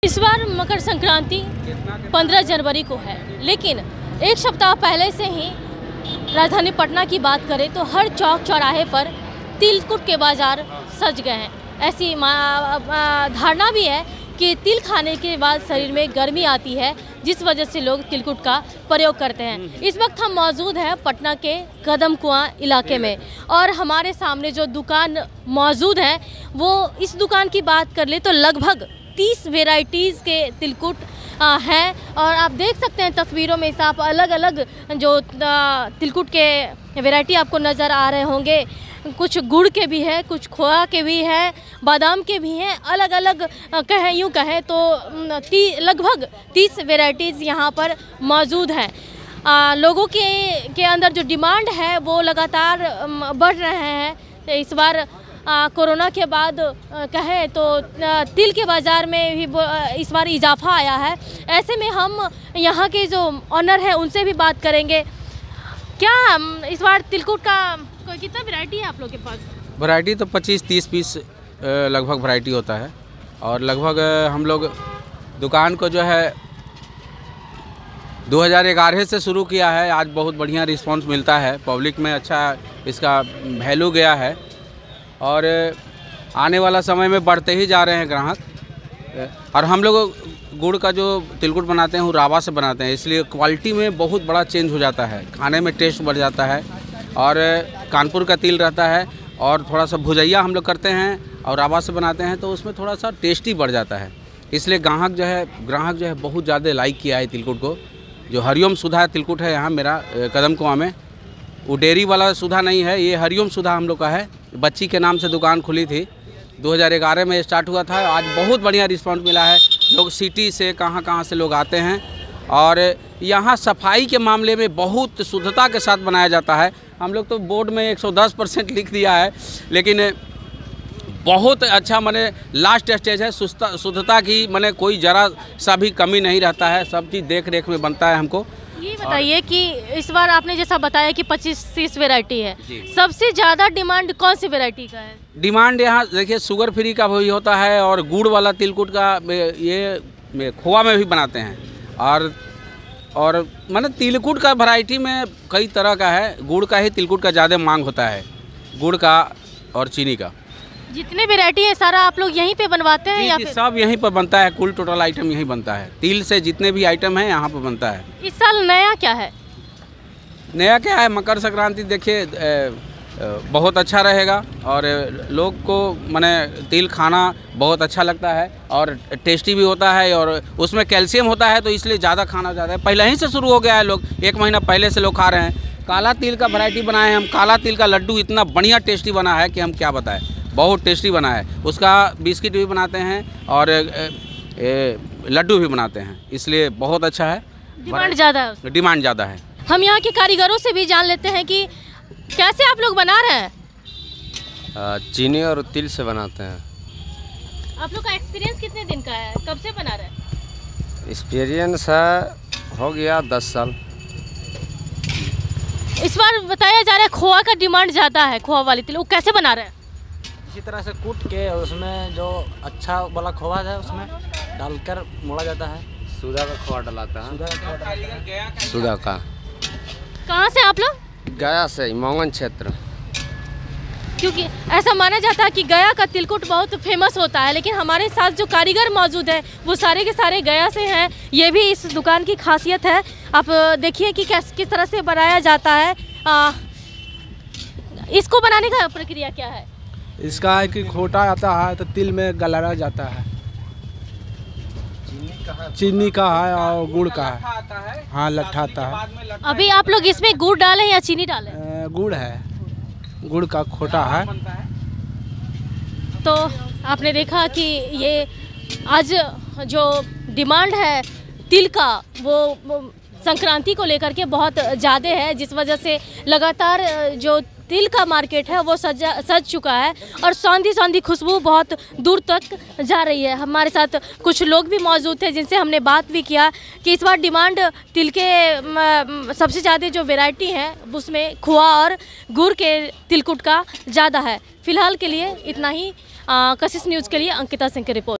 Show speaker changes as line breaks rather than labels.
इस बार मकर संक्रांति 15 जनवरी को है, लेकिन एक सप्ताह पहले से ही राजधानी पटना की बात करें तो हर चौक चौराहे पर तिलकुट के बाज़ार सज गए हैं। ऐसी धारणा भी है कि तिल खाने के बाद शरीर में गर्मी आती है, जिस वजह से लोग तिलकुट का प्रयोग करते हैं। इस वक्त हम मौजूद हैं पटना के कदम कुआं इलाके में और हमारे सामने जो दुकान मौजूद है वो इस दुकान की बात कर ले तो लगभग 30 वेराइटीज़ के तिलकुट हैं और आप देख सकते हैं तस्वीरों में आप अलग अलग जो तिलकुट के वैरायटी आपको नज़र आ रहे होंगे। कुछ गुड़ के भी है, कुछ खोआ के भी है, बादाम के भी हैं, अलग अलग यूँ कहें तो लगभग 30 वेराइटीज़ यहाँ पर मौजूद हैं। लोगों के अंदर जो डिमांड है वो लगातार बढ़ रहे हैं। इस बार कोरोना के बाद कहें तो तिल के बाज़ार में भी इस बार इजाफा आया है। ऐसे में हम यहाँ के जो ऑनर हैं उनसे भी बात करेंगे। क्या इस बार तिलकुट का कितना वैरायटी है आप लोग के पास?
वैरायटी तो 25-30 पीस लगभग वैरायटी होता है और लगभग हम लोग दुकान को जो है 2011 से शुरू किया है। आज बहुत बढ़िया रिस्पांस मिलता है, पब्लिक में अच्छा इसका वैल्यू गया है और आने वाला समय में बढ़ते ही जा रहे हैं ग्राहक। और हम लोग गुड़ का जो तिलकुट बनाते हैं वो रावा से बनाते हैं, इसलिए क्वालिटी में बहुत बड़ा चेंज हो जाता है, खाने में टेस्ट बढ़ जाता है। और कानपुर का तिल रहता है और थोड़ा सा भुजैया हम लोग करते हैं और रावा से बनाते हैं तो उसमें थोड़ा सा टेस्टी बढ़ जाता है। इसलिए ग्राहक जो है बहुत ज़्यादा लाइक किया है तिलकुट को। जो हरिओम सुधा तिलकुट है यहाँ मेरा कदम कुआं में, वो डेयरी वाला सुधा नहीं है, ये हरिओम सुधा हम लोग का है। बच्ची के नाम से दुकान खुली थी, 2011 में स्टार्ट हुआ था। आज बहुत बढ़िया रिस्पांस मिला है, लोग सिटी से कहाँ से लोग आते हैं और यहाँ सफाई के मामले में बहुत शुद्धता के साथ बनाया जाता है। हम लोग तो बोर्ड में 110% लिख दिया है, लेकिन बहुत अच्छा माने लास्ट स्टेज है शुद्धता की, माने कोई ज़रा सा भी कमी नहीं रहता है, सब चीज़ देख रेख में बनता है हमको।
ये बताइए कि इस बार आपने जैसा बताया कि 25-30 वैरायटी है, सबसे ज़्यादा डिमांड कौन सी वैरायटी का है? डिमांड
यहाँ देखिए शुगर फ्री का भी होता है और गुड़ वाला तिलकुट का ये खोआ में भी बनाते हैं। और माने तिलकुट का वैरायटी में कई तरह का है, गुड़ का ही तिलकुट का ज़्यादा मांग होता है, गुड़ का और चीनी का।
जितने वैरायटी है सारा आप लोग यहीं पे बनवाते हैं या फिर?
सब यहीं पर बनता है, कुल टोटल आइटम यहीं बनता है। तिल से जितने भी आइटम हैं यहाँ पर बनता है।
इस साल नया क्या है?
नया क्या है, मकर संक्रांति देखिए बहुत अच्छा रहेगा और लोग को माने तिल खाना बहुत अच्छा लगता है और टेस्टी भी होता है और उसमें कैल्शियम होता है, तो इसलिए ज़्यादा खाना ज़्यादा है। पहले ही से शुरू हो गया है, लोग 1 महीना पहले से लोग खा रहे हैं। काला तिल का वैरायटी बनाए हैं हम, काला तिल का लड्डू इतना बढ़िया टेस्टी बना है कि हम क्या बताएं, बहुत टेस्टी बना है। उसका बिस्किट भी बनाते हैं और लड्डू भी बनाते हैं, इसलिए बहुत अच्छा है।
डिमांड ज़्यादा है?
डिमांड ज़्यादा है।
हम यहाँ के कारीगरों से भी जान लेते हैं कि कैसे आप लोग बना रहे हैं?
चीनी और तिल से बनाते हैं।
आप लोग का एक्सपीरियंस कितने दिन का है, कब से बना रहे हैं?
एक्सपीरियंस है हो गया 10 साल।
इस बार बताया जा रहा है खोआ का डिमांड ज़्यादा है, खोआ वाली तिल, वो कैसे बना रहे हैं?
इसी तरह से कूट के और उसमें जो अच्छा वाला खोआ है उसमें डालकर मोड़ा जाता है।
सुधा का खोआ डलाता है। सुधा का।
कहाँ से आप लोग?
गया से, मोंगन क्षेत्र।
क्योंकि ऐसा माना जाता है कि गया का तिलकुट बहुत फेमस होता है, लेकिन हमारे साथ जो कारीगर मौजूद हैं वो सारे के सारे गया से हैं। ये भी इस दुकान की खासियत है। आप देखिए कि किस तरह से बनाया जाता है। इसको बनाने का प्रक्रिया क्या है?
इसका है कि खोटा आता है तो तिल में गलाया जाता है। चीनी का है और गुड़ का है। हाँ, लट्ठा आता है।
अभी आप लोग इसमें गुड़ डालें या चीनी डालें?
गुड़ है, गुड़ का खोटा है।
तो आपने देखा कि ये आज जो डिमांड है तिल का वो संक्रांति को लेकर के बहुत ज़्यादा है, जिस वजह से लगातार जो तिल का मार्केट है वो सज चुका है और सौंधी खुशबू बहुत दूर तक जा रही है। हमारे साथ कुछ लोग भी मौजूद थे जिनसे हमने बात भी किया कि इस बार डिमांड तिल के सबसे ज़्यादा जो वैरायटी है उसमें खोआ और गुड़ के तिलकुट का ज़्यादा है। फिलहाल के लिए इतना ही। कशिश न्यूज़ के लिए अंकिता सिंह की रिपोर्ट।